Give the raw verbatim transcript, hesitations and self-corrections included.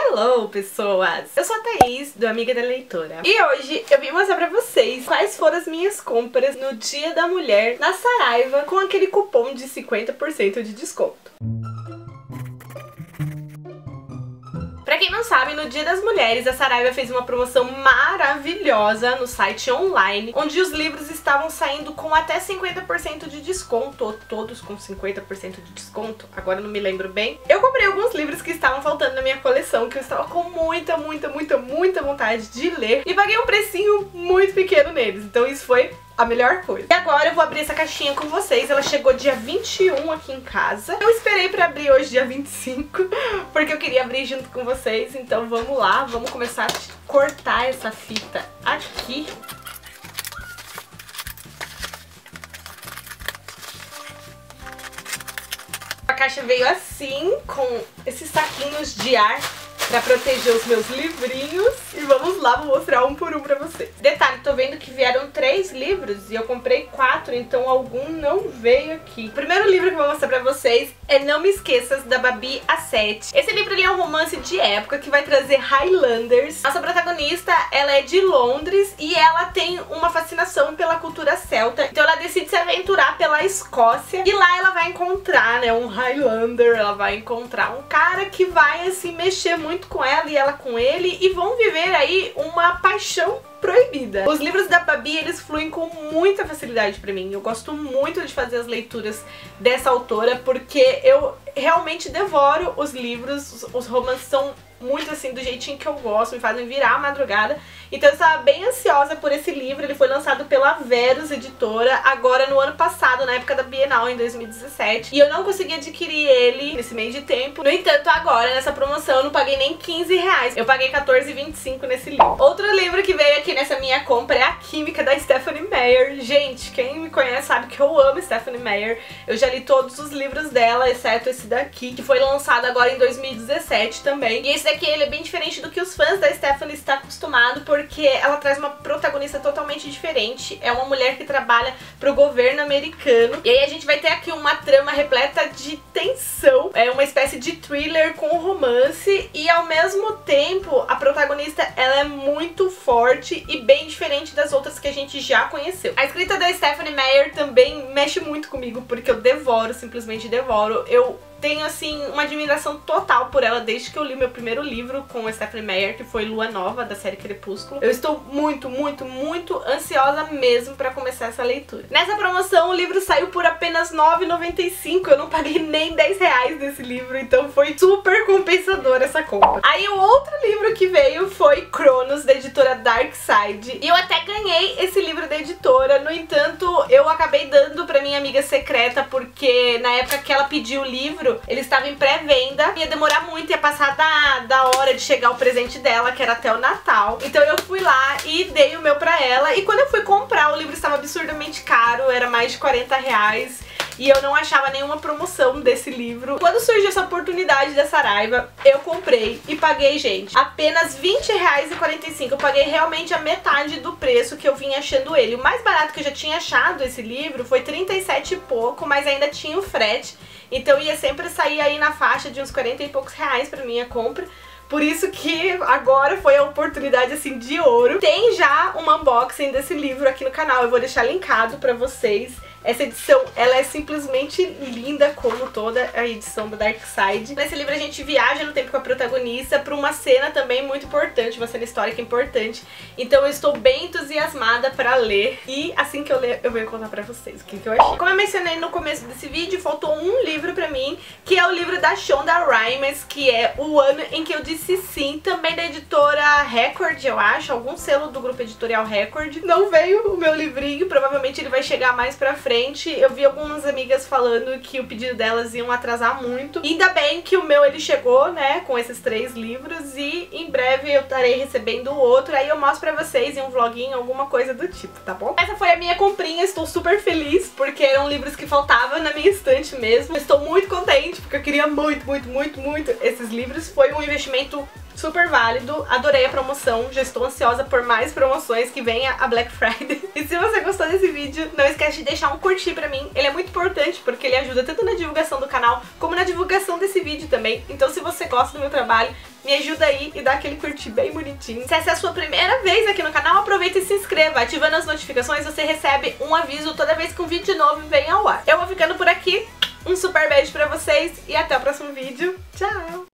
Hello, pessoas! Eu sou a Thaís, do Amiga da Leitora. E hoje eu vim mostrar pra vocês quais foram as minhas compras no Dia da Mulher na Saraiva com aquele cupom de cinquenta por cento de desconto. Pra quem não sabe, no Dia das Mulheres, a Saraiva fez uma promoção maravilhosa no site online, onde os livros estavam saindo com até cinquenta por cento de desconto, ou todos com cinquenta por cento de desconto, agora não me lembro bem. Eu comprei alguns livros que estavam faltando na minha coleção, que eu estava com muita, muita, muita, muita vontade de ler, e paguei um precinho muito pequeno neles, então isso foi a melhor coisa. E agora eu vou abrir essa caixinha com vocês. Ela chegou dia vinte e um aqui em casa. Eu esperei pra abrir hoje dia vinte e cinco, porque eu queria abrir junto com vocês. Então vamos lá, vamos começar a cortar essa fita aqui. A caixa veio assim, com esses saquinhos de ar pra proteger os meus livrinhos. E vamos lá, vou mostrar um por um pra vocês. Detalhe, tô vendo que vieram três livros e eu comprei quatro, então algum não veio aqui. O primeiro livro que eu vou mostrar pra vocês é Não Me Esqueças, da Babi Assette. Esse livro ele é um romance de época que vai trazer Highlanders. Nossa protagonista, ela é de Londres e ela tem uma fascinação pela cultura celta. Então ela decide se aventurar pela Escócia e lá ela vai encontrar, né, um Highlander. Ela vai encontrar um cara que vai, assim, mexer muito com ela e ela com ele, e vão viver aí uma paixão proibida. Os livros da Babi, eles fluem com muita facilidade pra mim. Eu gosto muito de fazer as leituras dessa autora, porque eu realmente devoro os livros. Os romances são muito assim, do jeitinho que eu gosto, me fazem virar a madrugada. Então eu estava bem ansiosa por esse livro. Ele foi lançado pela Verus Editora agora no ano passado, na época da Bienal, em dois mil e dezessete. E eu não consegui adquirir ele nesse meio de tempo. No entanto, agora, nessa promoção, eu não paguei nem quinze reais. Eu paguei quatorze reais e vinte e cinco centavos nesse livro. Outro livro que veio aqui nessa minha compra é A Química, da Stephenie Meyer. Gente, quem me conhece sabe que eu amo Stephenie Meyer. Eu já li todos os livros dela, exceto esse daqui, que foi lançado agora em dois mil e dezessete também. E esse daqui, ele é bem diferente do que os fãs da Stephenie estão acostumados, porque ela traz uma protagonista totalmente diferente. É uma mulher que trabalha pro governo americano. E aí a gente vai ter aqui uma trama repleta de tensão. É uma espécie de thriller com romance. E ao mesmo tempo, a protagonista, ela é muito forte e bem diferente das outras que a gente já conheceu. A escrita da Stephenie Meyer também mexe muito comigo, porque eu devoro, simplesmente devoro. Eu tenho, assim, uma admiração total por ela desde que eu li meu primeiro livro com a Stephenie Meyer, que foi Lua Nova, da série Crepúsculo. Eu estou muito, muito, muito ansiosa mesmo pra começar essa leitura. Nessa promoção, o livro saiu por apenas nove reais e noventa e cinco centavos. Eu não paguei nem dez reais nesse livro, então foi super compensador essa compra. Aí o outro livro que veio foi Cronos, da editora Darkside. E eu até ganhei esse livro da editora. No entanto, eu acabei dando pra minha amiga secreta, porque na época que ela pediu o livro, ele estava em pré-venda, ia demorar muito, ia passar da, da hora de chegar o presente dela, que era até o Natal. Então eu fui lá e dei o meu pra ela, e quando eu fui comprar, o livro estava absurdamente caro, era mais de quarenta reais. E eu não achava nenhuma promoção desse livro. Quando surgiu essa oportunidade da Saraiva, eu comprei e paguei, gente, apenas vinte reais e quarenta e cinco centavos. Eu paguei realmente a metade do preço que eu vinha achando ele. O mais barato que eu já tinha achado esse livro foi trinta e sete e pouco, mas ainda tinha o frete. Então ia sempre sair aí na faixa de uns quarenta e poucos reais pra minha compra. Por isso que agora foi a oportunidade, assim, de ouro. Tem já um unboxing desse livro aqui no canal, eu vou deixar linkado pra vocês. Essa edição, ela é simplesmente linda, como toda a edição da Darkside. Nesse livro a gente viaja no tempo com a protagonista pra uma cena também muito importante, uma cena histórica importante. Então eu estou bem entusiasmada pra ler, e assim que eu ler eu venho contar pra vocês o que, que eu achei. Como eu mencionei no começo desse vídeo, faltou um livro pra mim, que é o livro da Shonda Rhimes, que é O Ano em que Eu Disse Sim, também da editora Record, eu acho, algum selo do grupo editorial Record. Não veio o meu livrinho, provavelmente ele vai chegar mais pra frente. Eu vi algumas amigas falando que o pedido delas iam atrasar muito. E ainda bem que o meu ele chegou, né, com esses três livros, e em breve eu estarei recebendo o outro. Aí eu mostro pra vocês em um vloguinho, alguma coisa do tipo, tá bom? Essa foi a minha comprinha, estou super feliz, porque eram livros que faltavam na minha estante mesmo. Estou muito contente, porque eu queria muito, muito, muito, muito esses livros. Foi um investimento super válido, adorei a promoção, já estou ansiosa por mais promoções, que venha a Black Friday. E se você gostou desse vídeo, não esquece de deixar um curtir pra mim, ele é muito importante porque ele ajuda tanto na divulgação do canal, como na divulgação desse vídeo também. Então se você gosta do meu trabalho, me ajuda aí e dá aquele curtir bem bonitinho. Se essa é a sua primeira vez aqui no canal, aproveita e se inscreva. Ativando as notificações, você recebe um aviso toda vez que um vídeo novo vem ao ar. Eu vou ficando por aqui, um super beijo pra vocês e até o próximo vídeo. Tchau!